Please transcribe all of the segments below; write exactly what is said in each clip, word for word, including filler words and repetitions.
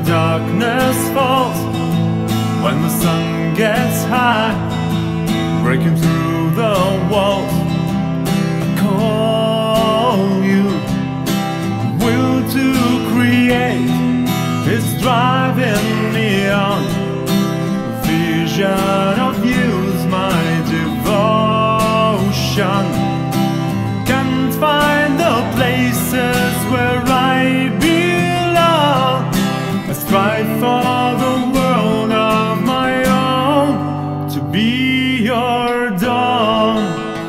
darkness falls, when the sun gets high, breaking through the walls, I call you. Will to create is driving me on. Vision of you's my devotion. Can't find the places where I belong. I strive for the world of my own, to be your dawn.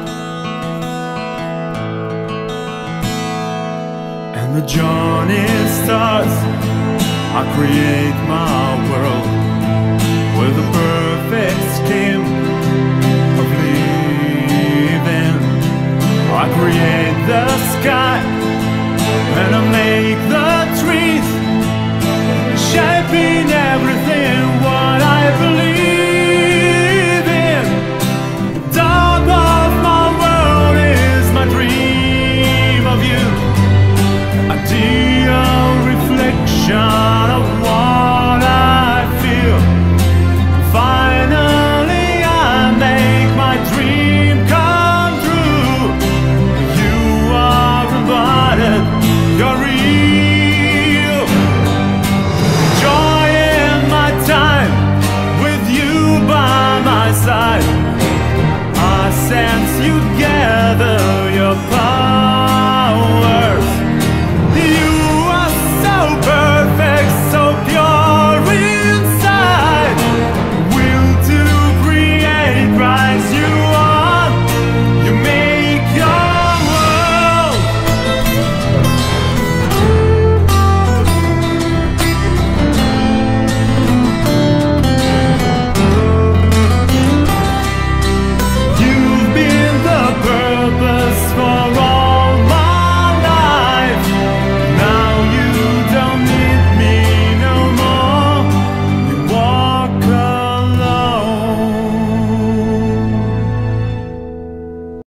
And the journey starts. I create my world with a perfect scheme of living. I create the sky and